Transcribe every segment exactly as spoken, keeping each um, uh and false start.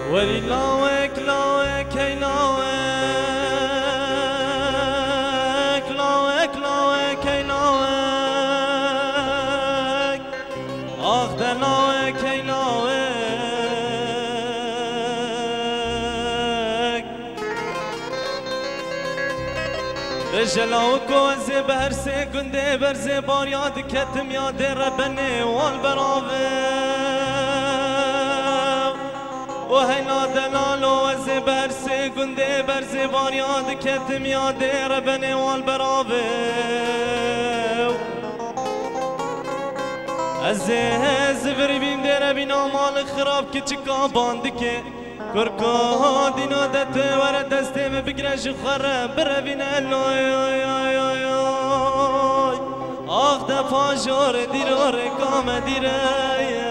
ولي لاوك لاوك هي لاوك لاوك لاوك هي لاوك آخ ده لاوك هي لاوك رجلاوك وزي بهرسي قندي برزي بار ياد كتم ياد ربني والبراوي وهينا دلالو وزي برسي قندي برزي بار ياد كتم ياد ربني والبراوي ازي زفري بيم دير بينا مال خراب كتشكا باندكي كركو دينو دت ورد دستي بقرش خرب بربينا لوي آخ ده فاجور ديرو رقام ديري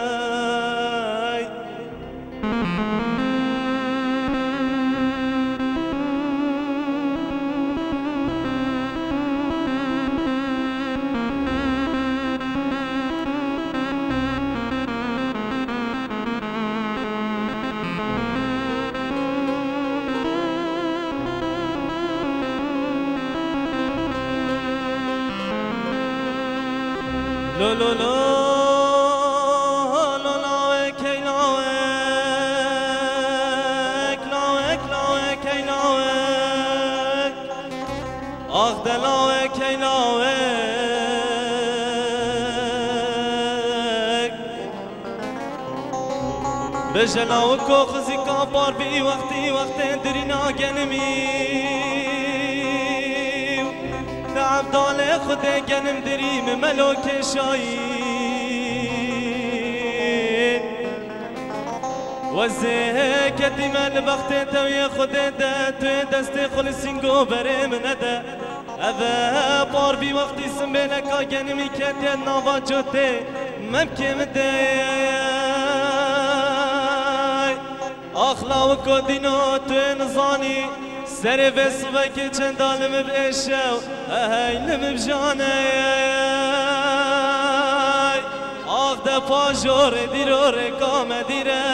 لو لو لو لو لاوك هي لاوك لاوك لاوك هي لاوك آخ ده لاوك هي لاوك بجلاوك وخزي كابار بي وقتي وقتين درينا جنمي عبدال خدا جنم دريم ملوك شاين وزه كتيم البخت توي خدا ده توي دست خلصين جو بري من ده أذا بار بي وقت اسم بينك جنمي كتير نوا جوتي ممكن مدي أخلاق ودينو توي نزاني سر بسوك چند عالم بشو اهیلم بجانه آخ ده پاجور دیرو رکام دیره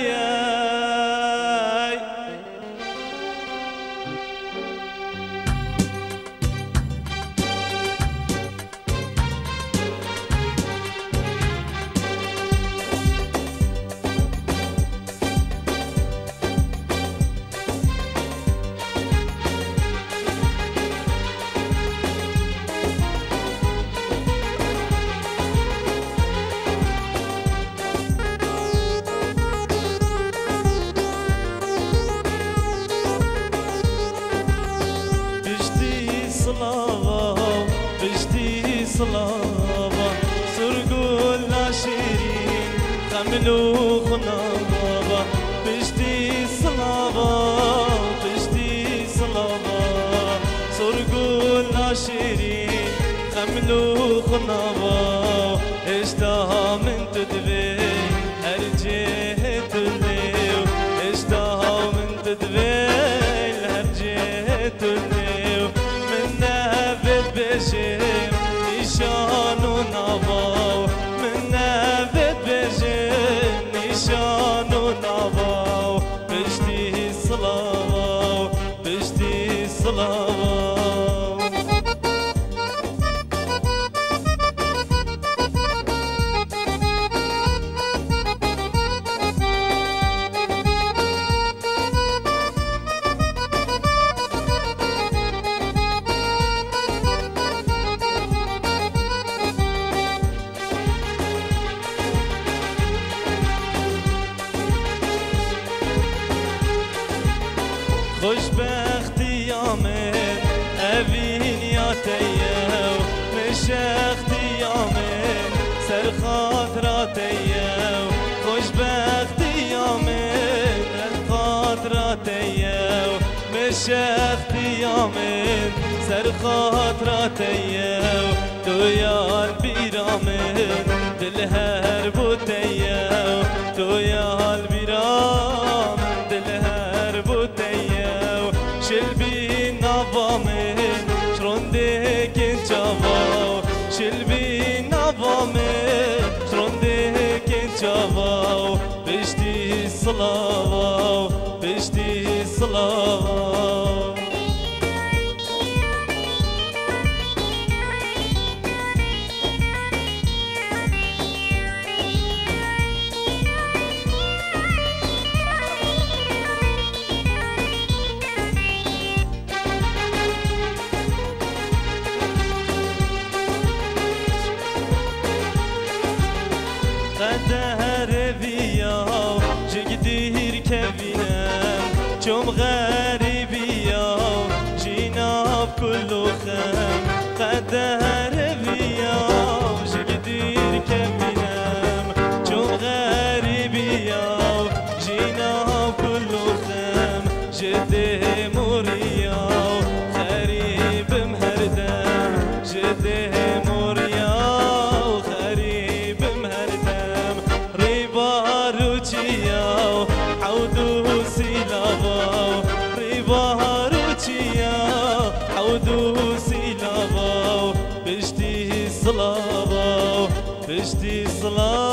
صلابا سرقول ناشرين خملو خنابا بشتي صلابا بشتي صلابا سرقول ناشرين خملو خنابا اشتها من تدبي هرجيه تليو اشتها من تدبي هرجيه تليو من نهبت بشير نشانو نواو من نبت بجن نشانو نواو بشتي صلاو بشتي صلاو خوشبختی آمد اوین یا تیو مشختی آمد سر خاطرات تیو خوشبختی آمد خاطرات تیو مشختی آمد سر خاطرات تیو تو یار بیرامد دل هر بود تیو تو یار بیرامد دل هر بود تیو شلبی نوامه شرونده که جواو شلبی نوامه شرونده که جواو بشتی صلاو صلاة بشتي صلاة قدر بیا جگدیر کبینم چوم غریبیا جیناب کلو خم قدر بیا جگدیر کبینم چوم غریبیا جیناب کلو خم جده موریا غریبم هردم جده موریا حودو سيلابا ريبارو تشيا حودو سيلابا بشتي صلابا بشتي صلابا